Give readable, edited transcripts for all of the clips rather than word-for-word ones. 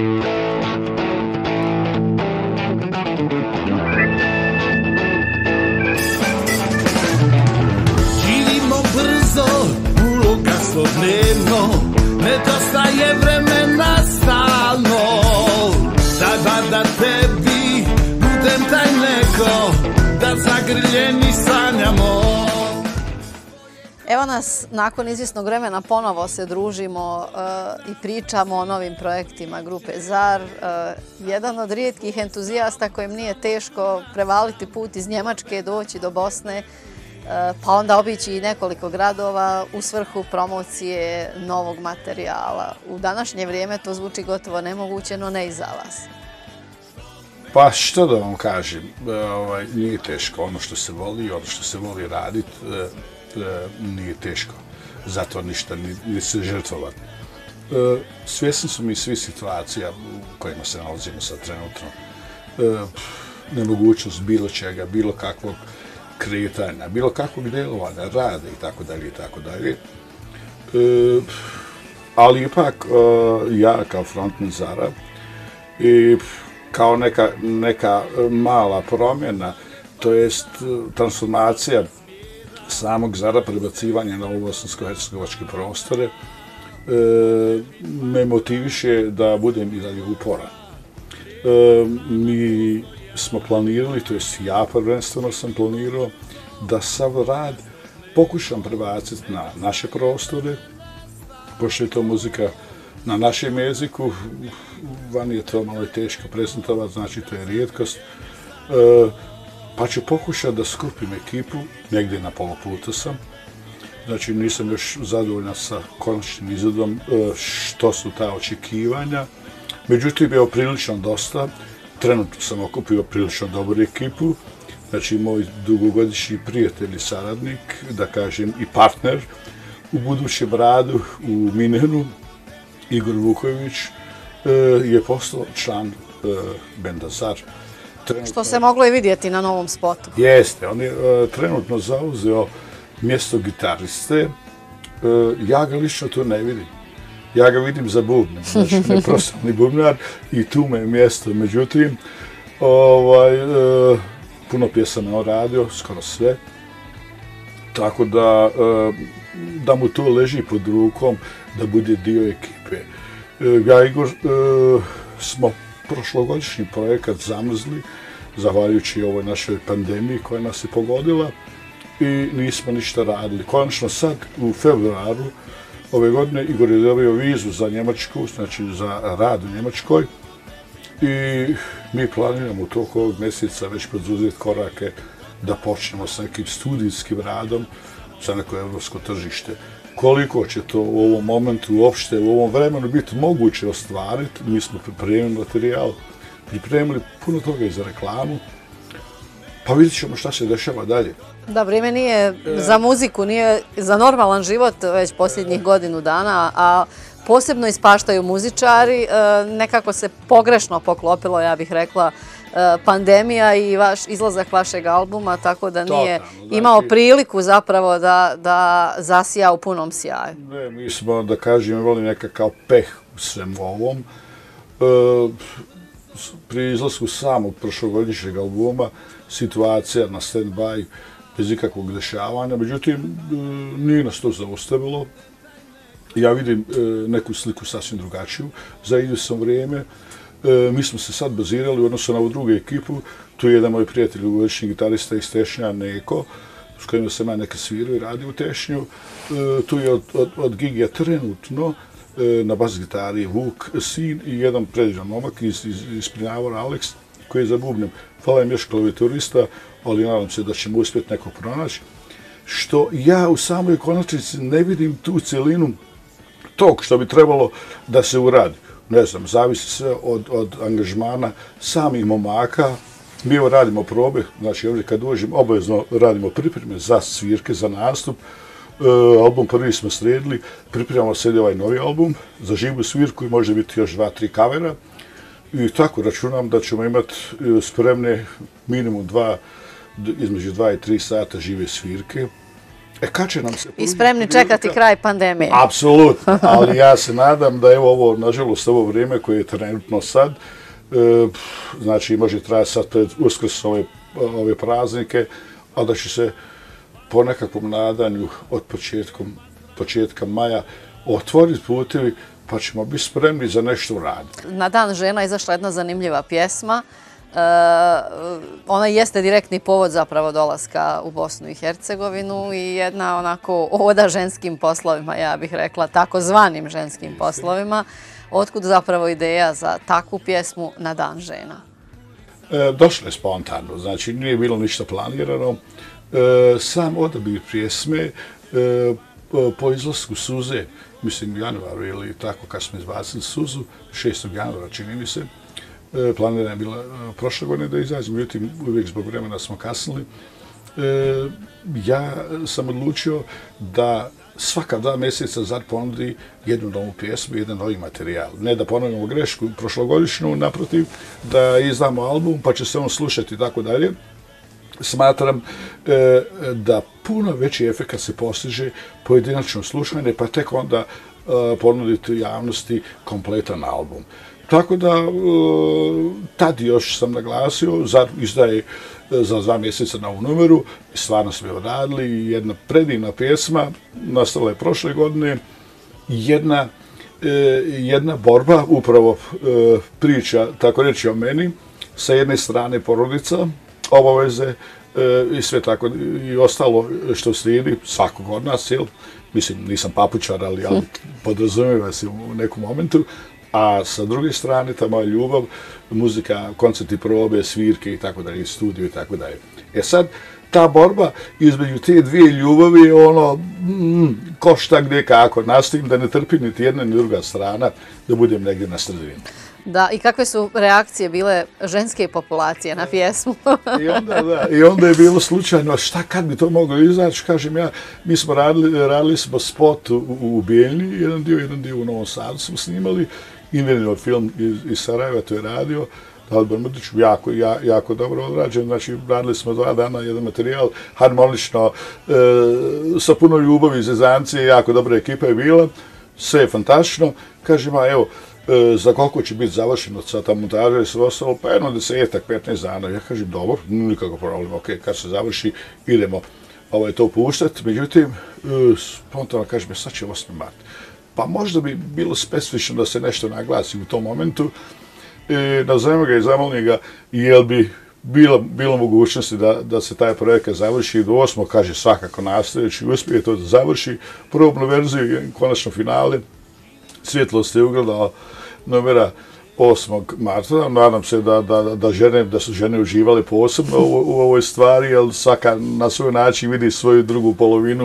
Živimo brzo, uloga svakodnevno, nedostaje vremena stalno. Daj da tebi budem taj neko, da zagrljeni sanjamo. Evo nas, nakon izvjesnog vremena ponovo se družimo i pričamo o novim projektima grupe ZAR. Jedan od rijetkih entuzijasta kojem nije teško prevaliti put iz Njemačke, doći do Bosne, pa onda obići i nekoliko gradova u svrhu promocije novog materijala. U današnje vrijeme to zvuči gotovo nemoguće, no ne i za vas. Pa što da vam kažem, nije teško. Ono što se voli raditi, nije teško. Zato ništa, ni se žrtvovati. Svjesni su mi svi situacija u kojima se nalazimo sad trenutno. Nemogućnost bilo čega, bilo kakvog kretanja, bilo kakvog djelovanja, rada i tako dalje i tako dalje. Ali ipak ja kao frontman ZAR-a i kao neka mala promjena, to jest transformacija samog ZAR-a, prebacivanje na bosansko-hercegovačke prostore, me motiviše da budem i dalje uporan. Mi smo planirali, to jest ja prvenstveno sam planirao, da sav rad pokušam prebaciti na naše prostore, pošto je to muzika na našem jeziku, vani je to malo teško prezentovati, znači to je rijetkost. Pa ću pokušati da skupim ekipu, negdje na pola puta sam. Znači nisam još zadovoljan sa konačnim izvodom što su ta očekivanja. Međutim, evo prilično dosta. Trenutno sam okupio prilično dobru ekipu. Znači moj dugogodišnji prijatelj i saradnik, da kažem i partner u budućem radu u Minhenu, Igor Vukojević, je postao član benda ZAR. Što se moglo i vidjeti na novom spotu. Jeste, on je trenutno zauzeo mjesto gitariste. Ja ga lično tu ne vidim. Ja ga vidim za bubnjem, znači neprofesionalni bubnjar i tu me je mjesto. Međutim, puno pjesama on radio, skoro sve. Tako da mu to leži pod rukom da bude dio ekipe. Ja i Igor smo prošlogodišnji projekat zamrzli, zahvaljujući ovoj našoj pandemiji koja nas je pogodila i nismo ništa radili. Konačno sad, u februaru ove godine, Igor je dobio vizu za Njemačku, znači za rad u Njemačkoj i mi planiramo u toku ovog mjeseca već poduzeti korake da počnemo sa nekim studijskim radom za neko evropsko tržište. Koliko će to u ovom momentu, uopšte u ovom vremenu biti moguće ostvariti, mi smo pripremili materijal, pripremili puno toga i za reklamu, pa vidjet ćemo šta se dešava dalje. Da, vrijeme nije za muziku, nije za normalan život već posljednjih godinu dana, a posebno ispaštaju muzičari. Nekako se pogrešno poklopilo, ja bih rekla, pandemija i izlazak vašeg albuma, tako da nije imao priliku zapravo da zasija u punom sjaju. Ne, mi smo, da kažem, imali nekakav peh u svem ovom. Pri izlasku samog prošlogodišnjeg albuma situacija na stand-by bez ikakvog dešavanja, međutim, nije nas to zaustavilo. Ja vidim neku sliku sasvim drugačiju za iduće vrijeme. Mi smo se sad bazirali u odnosu na ovu drugu ekipu. Tu je jedan moj prijatelj, dugogodišnji gitarista iz Tešnja, Neko, s kojima sam ja neka svirao i radio u Tešnju. Tu je od Gigija trenutno na bas gitari Vuk, sin i jedan predivljan momak iz Prinavora, Alex, koji je za bubnjem. Hvala im još klavijaturista, ali nadam se da ćemo uspjeti neko pronaći. Što ja u samoj konačnici ne vidim tu cjelinu tog što bi trebalo da se uradi. Ne znam, zavisi sve od angažmana samih momaka. Mi evo radimo probe, znači ovdje kad dođem obavezno radimo pripreme za svirke, za nastup. Album prvi smo sredili, pripremamo sad ovaj novi album za živu svirku i može biti još 2-3 kavera. I tako računam da ćemo imati spremne minimum između 2 i 3 sata žive svirke. Kad će nam se... I spremni čekati kraj pandemije. Apsolutno, ali ja se nadam da evo ovo, nažalost, ovo vrijeme koje je trenutno sad, znači može trajati sad pred Uskrs ove praznike, a da će se po nekakvom nadanju od početka maja otvoriti putevi, pa ćemo biti spremni za nešto uraditi. Na Dan žena izašla jedna zanimljiva pjesma. Ona jeste direktni povod zapravo dolaska u Bosnu i Hercegovinu i jedna onako oda ženskim poslovima, ja bih rekla, takozvanim ženskim poslovima. Otkud zapravo ideja za takvu pjesmu na Dan žena? Došlo je spontano, znači nije bilo ništa planirano. Sam odabir pjesme po izlasku suze, mislim u januaru ili tako kad smo izbacili suzu, 6. januara čini mi se, planirana je bila prošle godine da izađe, međutim uvijek zbog vremena smo kasnili. Ja sam odlučio da svaka 2 mjeseca Zar ponudi jednu novu pjesmu, jedan novi materijal. Ne da ponovimo grešku prošlogodišnju, naprotiv, da izdamo album pa će se on slušati i tako dalje. Smatram da puno veći efekt se postiže pojedinačno slušanje, pa tek onda ponuditi javnosti kompletan album. Tako da, tad još sam naglasio, Zar izdaje za 2 mjeseca novu numeru, stvarno smo je odradili, jedna predivna pjesma, nastala je prošle godine, jedna borba, upravo priča, tako reći o meni, sa jedne strane porodica, obaveze i sve tako i ostalo što slijedi svakog od nas, jel? Mislim, nisam papučar, ali podrazumijeva se u nekom momentu, a sa druge strane ta moja ljubav, muzika, koncerti, probe, svirke i tako dalje, studio i tako dalje. Sad, ta borba između te dvije ljubavi je ono, ko šta gdje kako, nastojim da ne trpi niti jedna ni druga strana, da budem negdje na sredini. Da, i kakve su reakcije bile ženske populacije na pjesmu? I onda je bilo slučajno, šta kad bi to moglo izaći, kažem ja, mi smo radili smo spot u Bijeljni, jedan dio u Novom Sadu smo snimali, Invenio film iz Sarajeva to je radio, Dalibor Mrdić, jako dobro odrađen, znači radili smo 2 dana jedan materijal, harmonično, sa puno ljubavi i zezancije, jako dobra ekipa je bila, sve je fantastično, kažem ja, evo, za koliko će biti završeno sa ta montaža i sve ostalo, pa jedno 10-15 dana. Ja kažem, dobro, nikakav problem, ok, kad se završi, idemo to puštati. Međutim, spontano kažem, sad će 8. mart. Pa možda bi bilo specifično da se nešto naglasi u tom momentu. Nazovemo ga i zamolim ga, jel bi bilo mogućnosti da se taj projekat završi i do 8. kaže svakako nastojeći, uspije to da završi probnu verziju i konačno finale. Svjetlost je ugledala numera 8. marta. Nadam se da su žene uživale posebno u ovoj stvari, jer svaka na svoj način vidi svoju drugu polovinu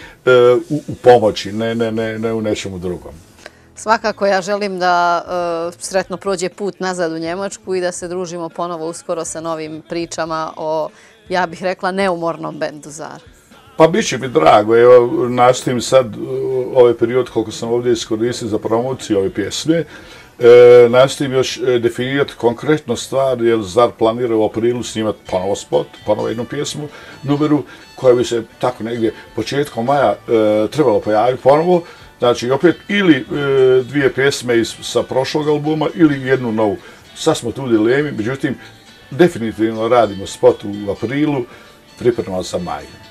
u pomoći, ne u nečemu drugom. Svakako ja želim da sretno prođe put nazad u Njemačku i da se družimo ponovo uskoro sa novim pričama o, ja bih rekla, neumornom bendu Zar. Pa bit će mi drago, evo nastojim sad ovaj period koliko sam ovdje iskoristio za promociju ove pjesme, nastojim još definirati konkretno stvar, jer Zar planira u aprilu snimati ponovo spot, ponovo jednu pjesmu, numeru koja bi se tako negdje početkom maja trebalo pojaviti ponovo, znači opet ili 2 pjesme sa prošlog albuma ili jednu novu. Sad smo tu u dilemi, međutim definitivno radimo spot u aprilu, pripremamo za maj.